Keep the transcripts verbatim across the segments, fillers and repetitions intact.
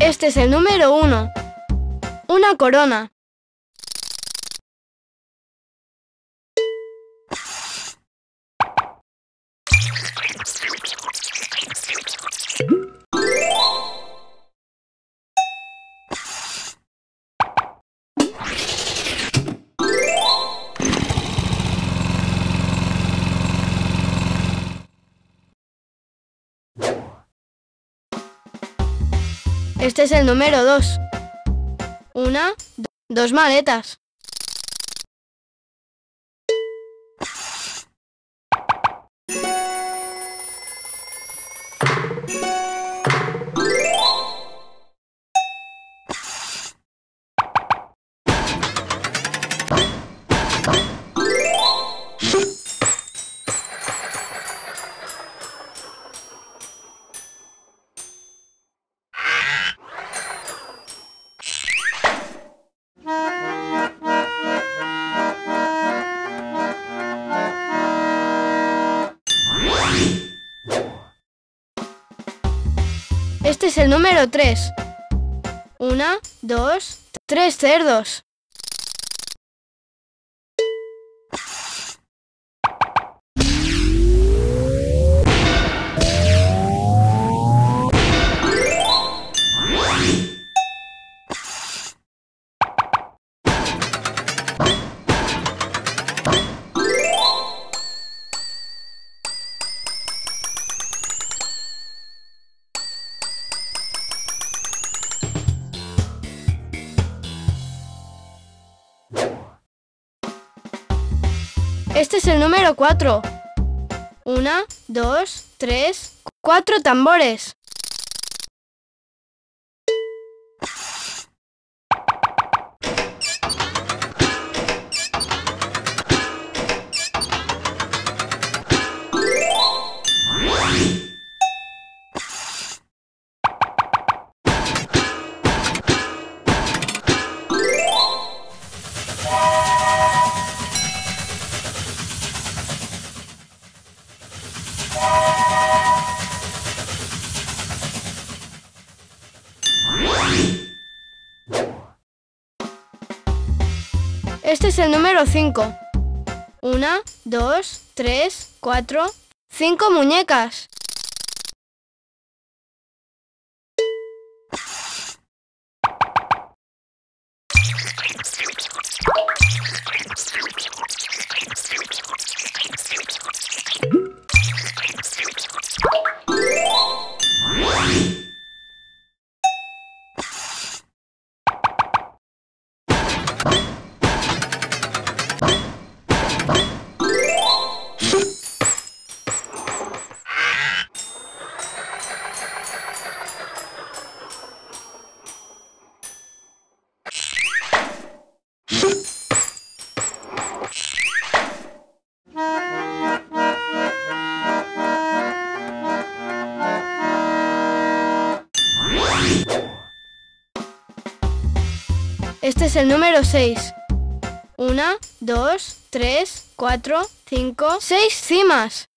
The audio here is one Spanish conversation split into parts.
Este es el número uno. Una corona. Este es el número dos. Una, do- dos maletas. Este es el número tres. Una, dos, tres cerdos. Este es el número cuatro. Una, dos, tres, cuatro tambores. Este es el número cinco. Una, dos, tres, cuatro, cinco muñecas. Este es el número seis. Una, dos, tres, cuatro, cinco, seis cimas.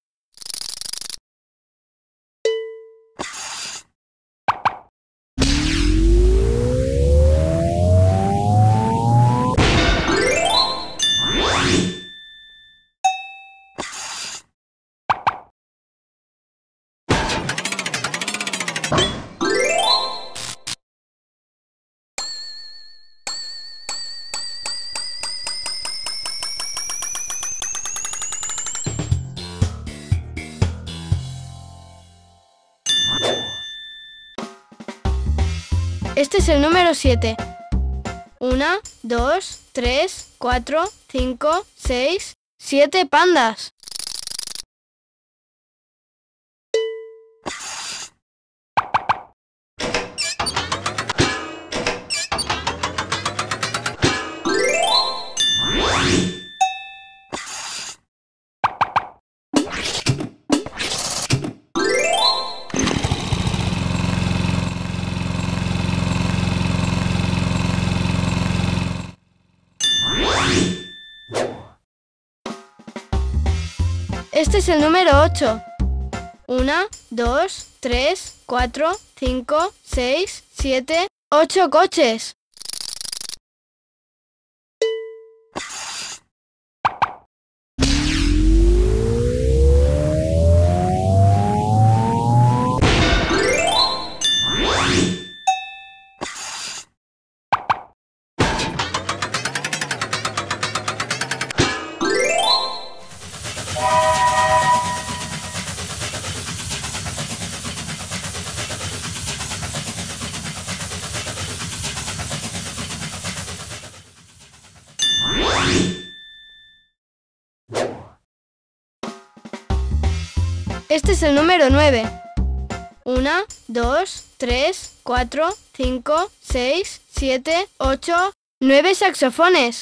Este es el número siete. Una, dos, tres, cuatro, cinco, seis, siete pandas. Este es el número ocho. Una, dos, tres, cuatro, cinco, seis, siete, ocho coches. Este es el número nueve. Una, dos, tres, cuatro, cinco, seis, siete, ocho, nueve saxofones.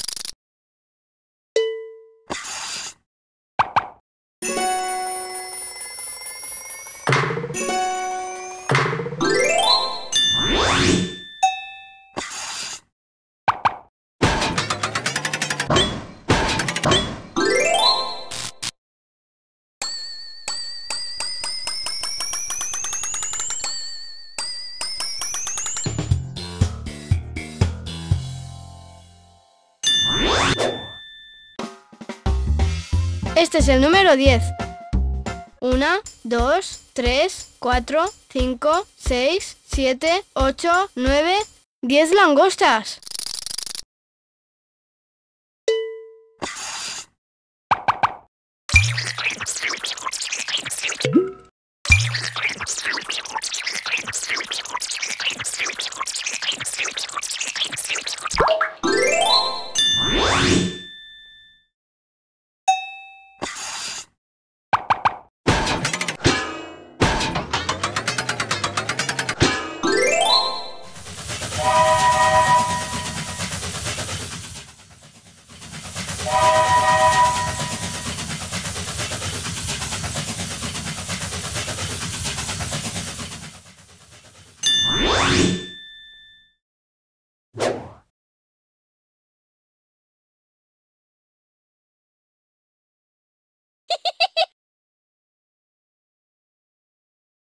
Este es el número diez. Una, dos, tres, cuatro, cinco, seis, siete, ocho, nueve, diez langostas.